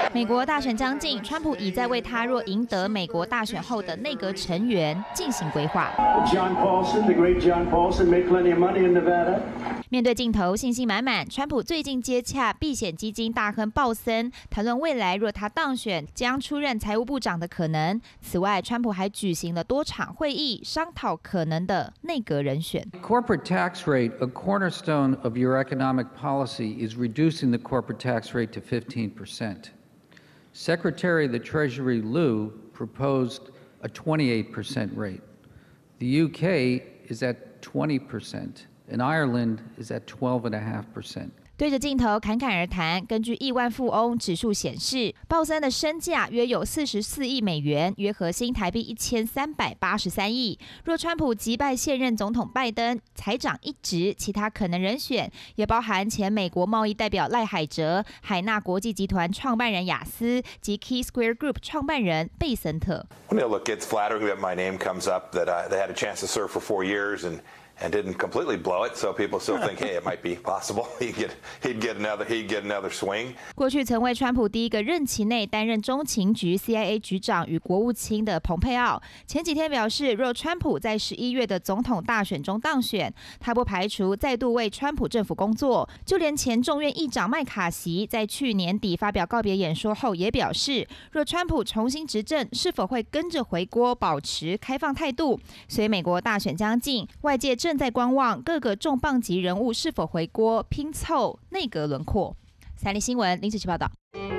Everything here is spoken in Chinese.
美国大选将近，川普已在为他若赢得美国大选后的内阁成员进行规划。 John Paulson, the great John Paulson, made plenty of money in Nevada. 面对镜头，信心满满。川普最近接洽避险基金大亨鲍森，谈论未来若他当选将出任财务部长的可能。此外，川普还举行了多场会议，商讨可能的内阁人选。 Corporate tax rate, a cornerstone of your economic policy, is reducing the corporate tax rate to 15%. Secretary of the Treasury Liu proposed a 28% rate. The UK is at 20%, and Ireland is at 12.5%. 对着镜头侃侃而谈。根据亿万富翁指数显示，鲍森的身价约有44亿美元，约合新台币1383亿。若川普击败现任总统拜登，财长一职，其他可能人选也包含前美国贸易代表赖海哲、海纳国际集团创办人雅思及 Key Square Group 创办人贝森特。 Look, it's flattering that my name comes up, that they had a chance to serve for 4 years and didn't completely blow it, so people still think, hey, it might be possible. He'd get another swing. 过去曾为川普第一个任期内担任中情局 CIA 局长与国务卿的蓬佩奥，前几天表示，若川普在11月的总统大选中当选，他不排除再度为川普政府工作。就连前众院议长麦卡锡在去年底发表告别演说后，也表示，若川普重新执政，是否会跟着回锅，保持开放态度。所以美国大选将近，外界正在观望各个重磅级人物是否回锅，拼凑内阁轮廓。三立新闻林子琪报道。